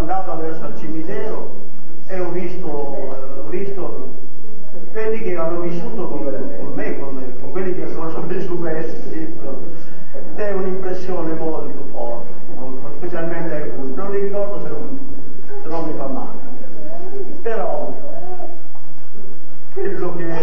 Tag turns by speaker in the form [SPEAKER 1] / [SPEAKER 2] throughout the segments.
[SPEAKER 1] andato adesso al cimitero e ho visto quelli che hanno vissuto con me, con quelli che ancora sono superstiti, ed è un'impressione molto forte, specialmente alcuni. Non li ricordo se non mi fa male. Però quello che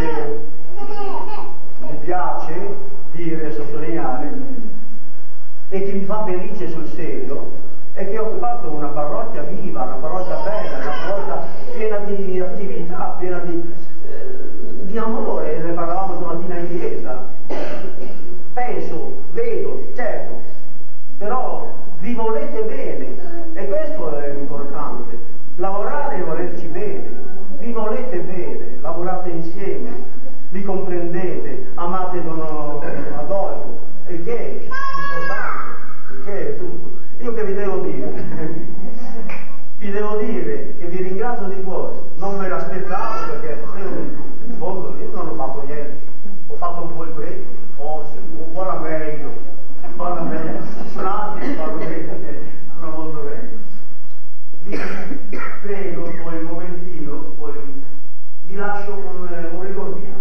[SPEAKER 1] mi piace dire e sottolineare e che mi fa felice sul serio è che ho fatto una parrocchia viva, una parrocchia bella, una parrocchia piena di attività, piena di amore. Ne parlavamo stamattina in chiesa. Penso, vedo, certo, però vi volete bene e questo è importante. Lavorare e volerci bene, vi volete bene, lavorate insieme, vi comprendete, amate Don Adolfo, il che è importante, il che è tutto. Io che vi devo dire? Vi devo dire che vi ringrazio di cuore, non me l'aspettavo perché in fondo io non ho fatto niente, ho fatto un po' il prego, forse, un po' la meglio, ci sono altri che fanno meglio, non molto meglio. Vi prego poi un momentino, poi vi lascio un ricordino.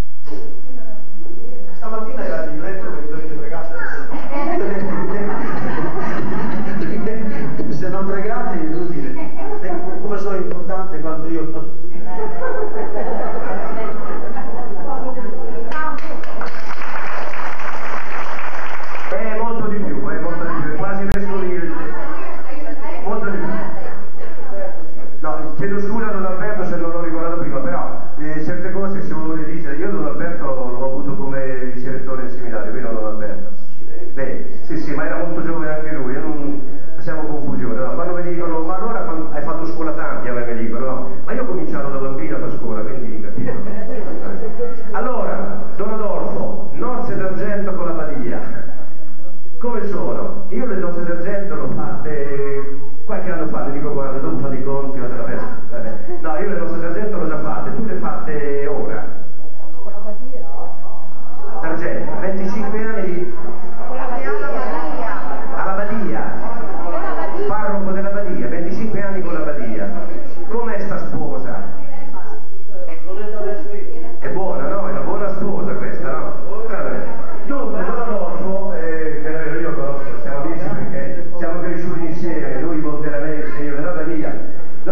[SPEAKER 1] Stamattina era il libretto che mi dovete pregare, se non pregate è inutile. Come sono importante quando io
[SPEAKER 2] è molto di più, è quasi vescovile, molto di più. No, chiedo scusa a Don Alberto se non l'ho ricordato prima, però certe cose se uno le dice, io Don Alberto l'ho avuto come vicerettore in seminario, vero Don Alberto? Beh, sì, ma era molto giovane anche lui, non facciamo confusione, no? Quando mi dicono, ma allora hai fatto scuola tanti, a me mi dicono, no, ma io ho cominciato da bambino a scuola, quindi capito. Allora, Don Adolfo, nozze d'argento con la Badia, come sono? Io le nozze d'argento l'ho fatte qualche anno fa, le dico guarda, dopo fate i conti, la festa. No, io le nozze d'argento l'ho già fatte, tu le fatte ora? D'argento, 25 anni di... alla Badia, parroco della Badia, 25 anni con la Badia. Com'è sta sposa? È buona, no? È una buona sposa questa, no? Dunque, Don Adolfo, io conosco, siamo amici perché siamo cresciuti insieme, lui monteranese, io della Badia.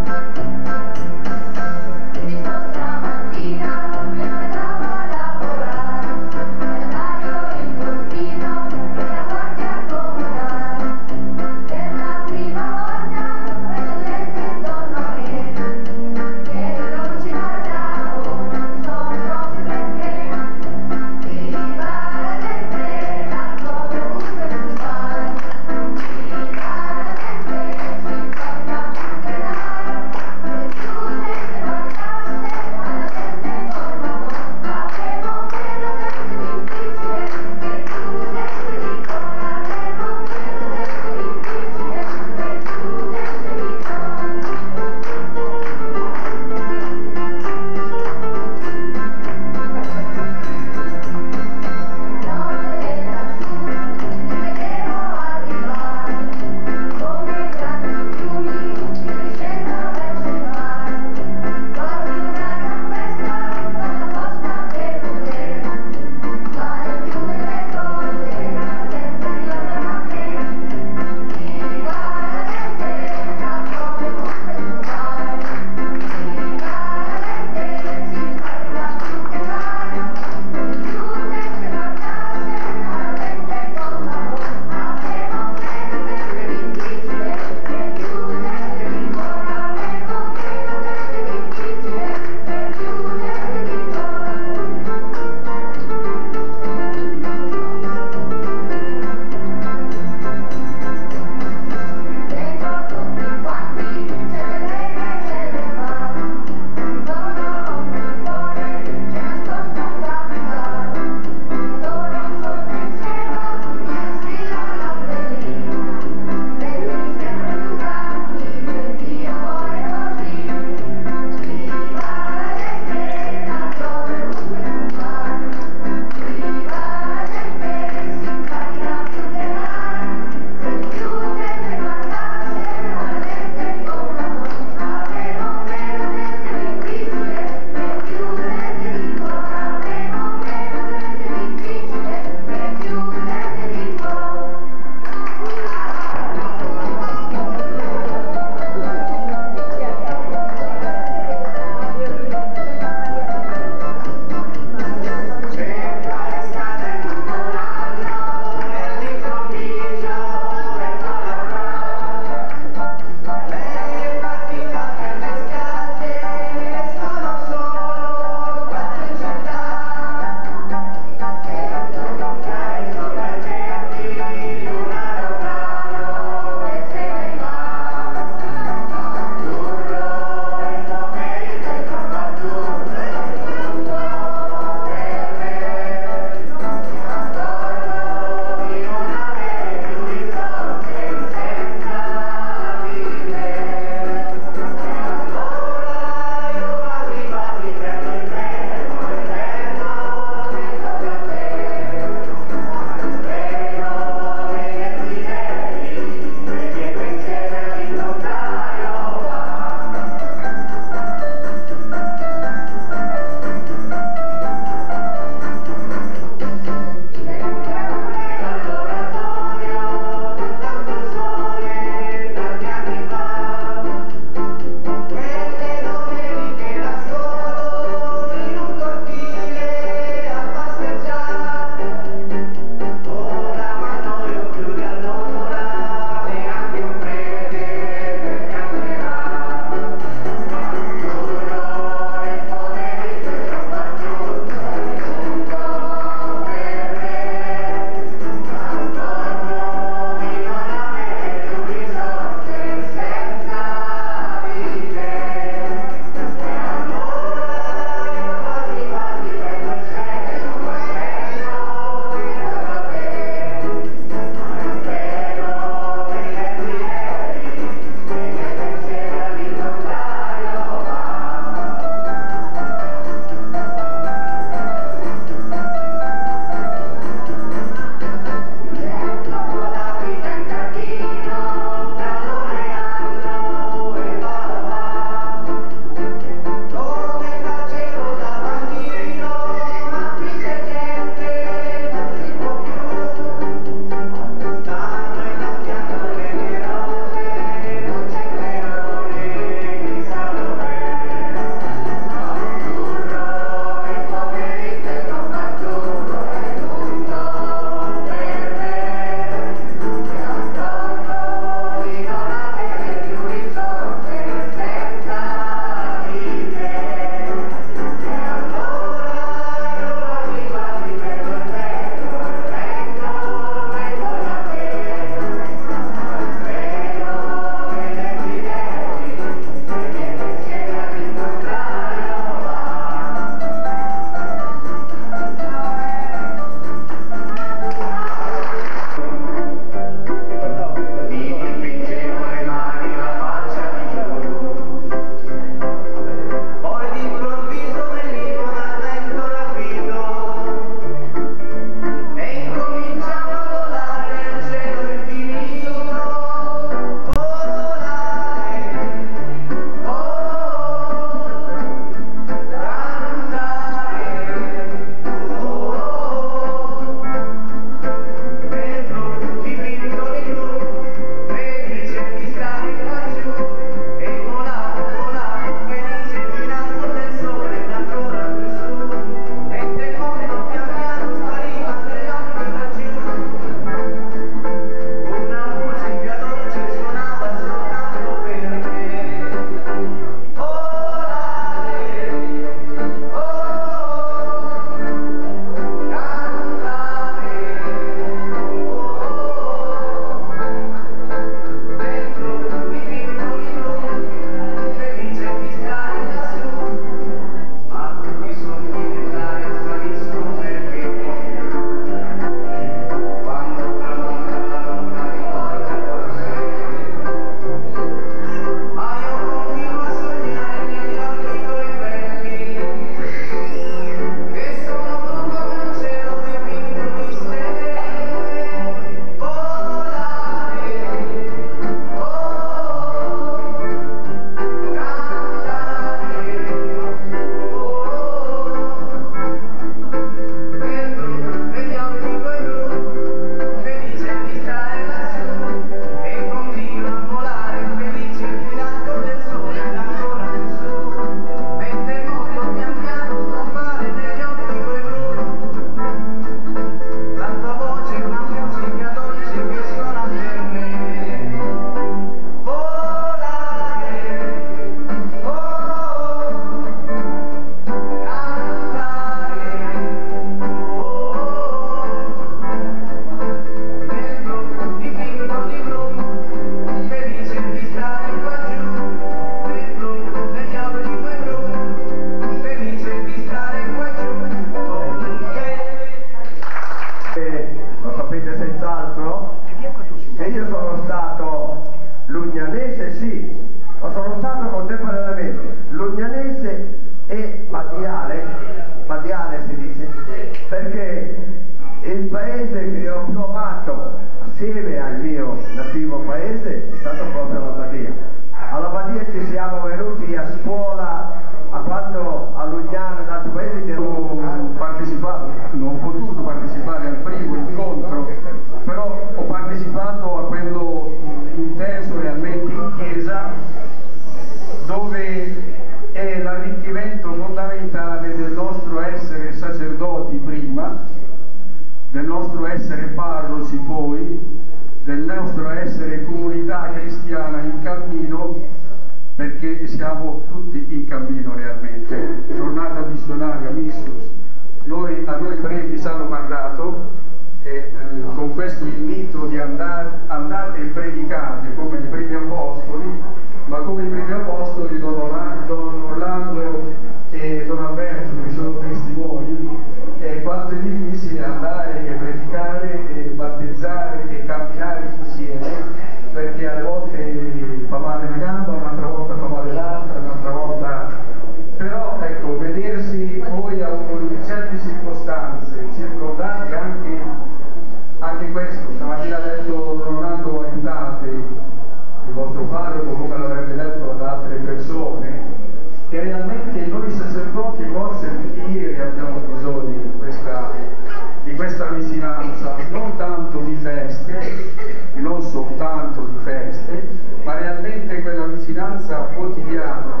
[SPEAKER 2] nativo paese è stato proprio la Badia. Alla Badia ci siamo venuti a scuola a quando a Lugnano, in altri paesi,
[SPEAKER 3] ho partecipato, non ho potuto partecipare al primo incontro, però ho partecipato a quello intenso realmente in chiesa, dove è l'arricchimento fondamentale del nostro essere sacerdoti prima, del nostro essere parroci poi, del nostro essere comunità cristiana in cammino, perché siamo tutti in cammino realmente. Giornata missionaria, Missus, a noi preti ci hanno mandato con questo invito di andate e predicate come i primi apostoli, ma come i primi apostoli Don Orlando e Don Alberto, che sono testimoni, quanto è difficile andare e predicare e battezzare e camminare insieme, perché alle volte fa male una gamba, un'altra volta fa male l'altra, un'altra volta, però ecco, vedersi poi in certe circostanze circondati anche questo, stamattina ha detto Don Orlando, aiutate il vostro parroco come l'avrebbe detto ad altre persone, e realmente noi sacerdoti forse tutti ieri abbiamo bisogno di questa vicinanza, non tanto di feste, non soltanto di feste, ma realmente quella vicinanza quotidiana,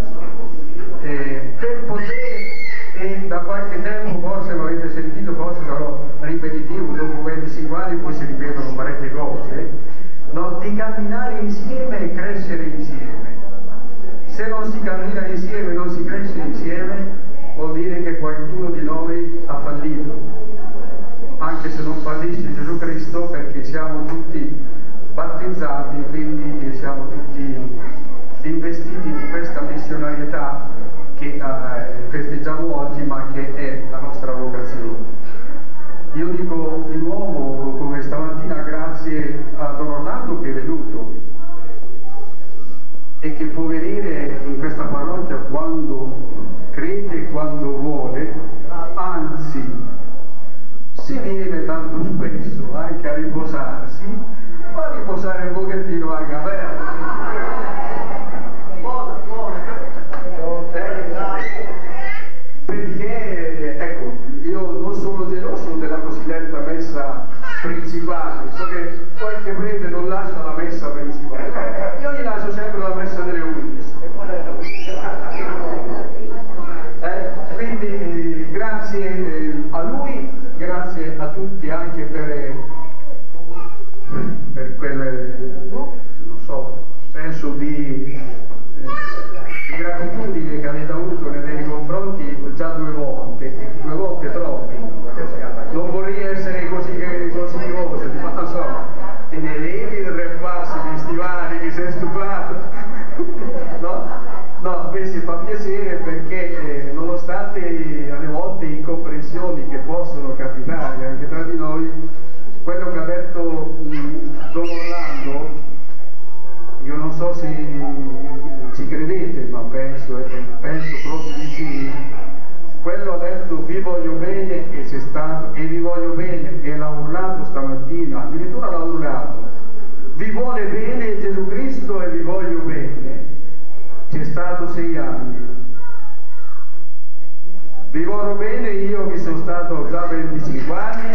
[SPEAKER 3] per poter, da qualche tempo forse mi avete sentito, forse sarò ripetitivo, dopo 25 anni poi si ripetono parecchie cose, no? Di camminare insieme e crescere insieme. Se non si cammina insieme, non si cresce insieme, vuol dire che qualcuno di noi ha fallito, anche se non fallisce Gesù Cristo, perché siamo tutti battezzati, quindi siamo tutti investiti di questa missionarietà che festeggiamo oggi, ma che è la nostra vocazione. Io dico di nuovo, come stamattina, grazie a Don Orlando che è venuto e che può venire in questa parrocchia quando crede e quando vuole, anzi, se viene tanto spesso anche a riposarsi, fa riposare un pochettino anche a perché ecco, io non sono geloso della cosiddetta messa principale, so che qualche prete non lascia la messa principale, io gli lascio sempre la messa delle 11. Quindi grazie a lui, grazie a tutti anche per quel, non so, senso di gratitudine che avete avuto nei miei confronti già 2 volte, e 2 volte troppi. Non vorrei essere così tifoso, ma non so, te ne levi del repassi di stivali che sei stufato. No, invece fa piacere perché nonostante alle volte incomprensioni che possono capitare anche tra di noi, quello che ha detto Don Orlando, io non so se ci credete, ma penso proprio di sì. Quello ha detto vi voglio bene, e c'è stato, e vi voglio bene, e l'ha urlato stamattina, addirittura l'ha urlato, vi vuole bene Gesù Cristo e vi voglio bene, c'è stato 6 anni. Vi voglio bene io che sono stato già 25 anni